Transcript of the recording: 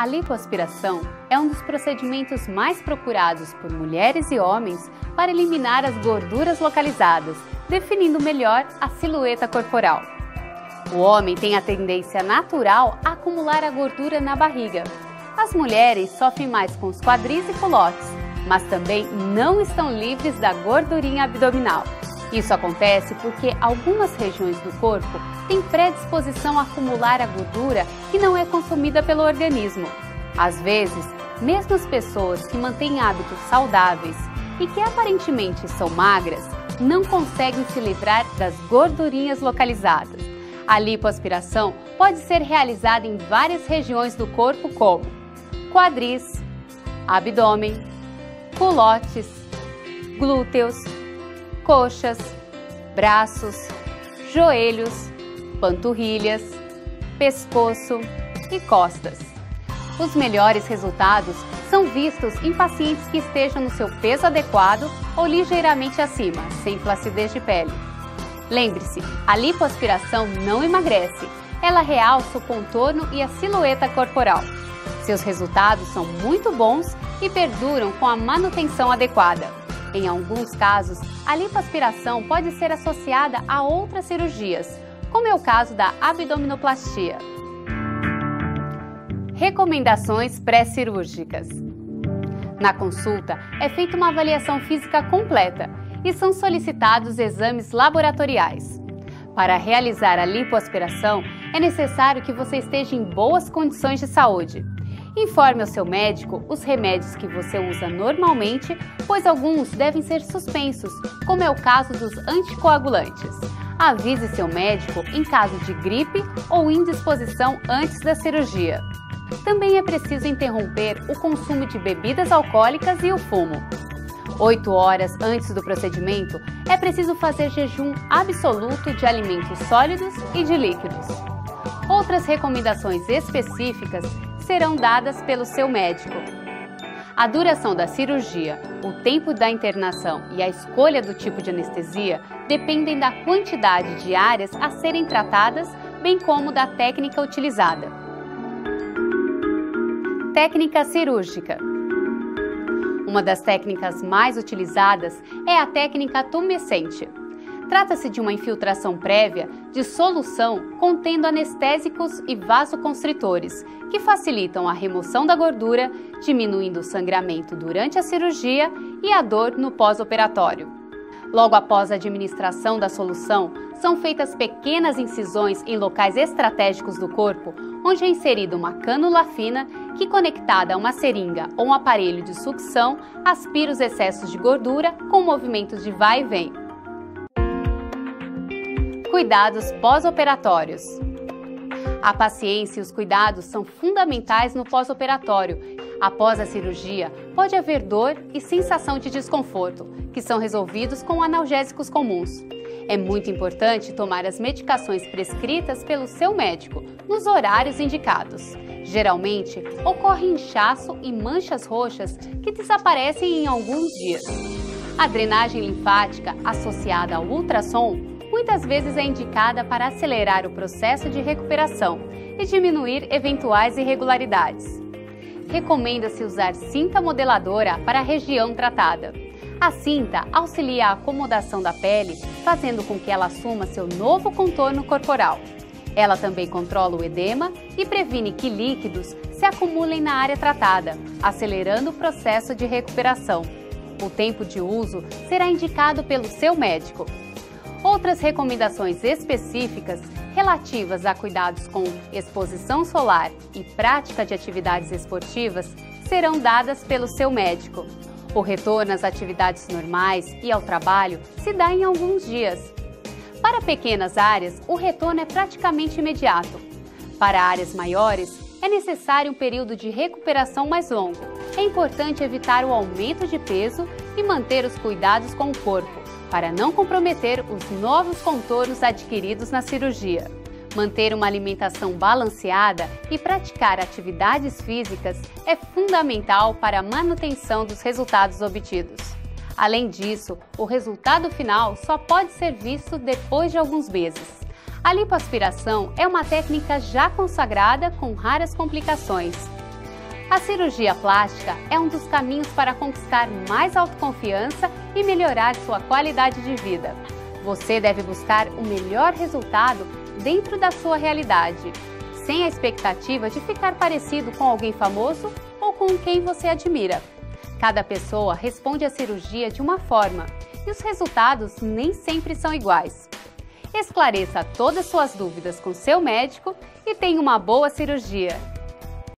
A lipoaspiração é um dos procedimentos mais procurados por mulheres e homens para eliminar as gorduras localizadas, definindo melhor a silhueta corporal. O homem tem a tendência natural a acumular a gordura na barriga. As mulheres sofrem mais com os quadris e culotes, mas também não estão livres da gordurinha abdominal. Isso acontece porque algumas regiões do corpo têm predisposição a acumular a gordura que não é consumida pelo organismo. Às vezes, mesmo as pessoas que mantêm hábitos saudáveis e que aparentemente são magras, não conseguem se livrar das gordurinhas localizadas. A lipoaspiração pode ser realizada em várias regiões do corpo como quadris, abdômen, culotes, glúteos, coxas, braços, joelhos, panturrilhas, pescoço e costas. Os melhores resultados são vistos em pacientes que estejam no seu peso adequado ou ligeiramente acima, sem flacidez de pele. Lembre-se, a lipoaspiração não emagrece, ela realça o contorno e a silhueta corporal. Seus resultados são muito bons e perduram com a manutenção adequada. Em alguns casos, a lipoaspiração pode ser associada a outras cirurgias, como é o caso da abdominoplastia. Recomendações pré-cirúrgicas. Na consulta, é feita uma avaliação física completa e são solicitados exames laboratoriais. Para realizar a lipoaspiração, é necessário que você esteja em boas condições de saúde. Informe ao seu médico os remédios que você usa normalmente, pois alguns devem ser suspensos, como é o caso dos anticoagulantes. Avise seu médico em caso de gripe ou indisposição antes da cirurgia. Também é preciso interromper o consumo de bebidas alcoólicas e o fumo. 8 horas antes do procedimento, é preciso fazer jejum absoluto de alimentos sólidos e de líquidos. Outras recomendações específicas serão dadas pelo seu médico. A duração da cirurgia, o tempo da internação e a escolha do tipo de anestesia dependem da quantidade de áreas a serem tratadas, bem como da técnica utilizada. Técnica cirúrgica. Uma das técnicas mais utilizadas é a técnica tumescente. Trata-se de uma infiltração prévia de solução contendo anestésicos e vasoconstritores, que facilitam a remoção da gordura, diminuindo o sangramento durante a cirurgia e a dor no pós-operatório. Logo após a administração da solução, são feitas pequenas incisões em locais estratégicos do corpo, onde é inserida uma cânula fina que, conectada a uma seringa ou um aparelho de sucção, aspira os excessos de gordura com movimentos de vai e vem. Cuidados pós-operatórios. A paciência e os cuidados são fundamentais no pós-operatório. Após a cirurgia, pode haver dor e sensação de desconforto, que são resolvidos com analgésicos comuns. É muito importante tomar as medicações prescritas pelo seu médico, nos horários indicados. Geralmente, ocorre inchaço e manchas roxas que desaparecem em alguns dias. A drenagem linfática associada ao ultrassom muitas vezes é indicada para acelerar o processo de recuperação e diminuir eventuais irregularidades. Recomenda-se usar cinta modeladora para a região tratada. A cinta auxilia a acomodação da pele, fazendo com que ela assuma seu novo contorno corporal. Ela também controla o edema e previne que líquidos se acumulem na área tratada, acelerando o processo de recuperação. O tempo de uso será indicado pelo seu médico. Outras recomendações específicas relativas a cuidados com exposição solar e prática de atividades esportivas serão dadas pelo seu médico. O retorno às atividades normais e ao trabalho se dá em alguns dias. Para pequenas áreas, o retorno é praticamente imediato. Para áreas maiores, é necessário um período de recuperação mais longo. É importante evitar o aumento de peso e manter os cuidados com o corpo, para não comprometer os novos contornos adquiridos na cirurgia. Manter uma alimentação balanceada e praticar atividades físicas é fundamental para a manutenção dos resultados obtidos. Além disso, o resultado final só pode ser visto depois de alguns meses. A lipoaspiração é uma técnica já consagrada com raras complicações. A cirurgia plástica é um dos caminhos para conquistar mais autoconfiança e melhorar sua qualidade de vida. Você deve buscar o melhor resultado dentro da sua realidade, sem a expectativa de ficar parecido com alguém famoso ou com quem você admira. Cada pessoa responde à cirurgia de uma forma e os resultados nem sempre são iguais. Esclareça todas suas dúvidas com seu médico e tenha uma boa cirurgia.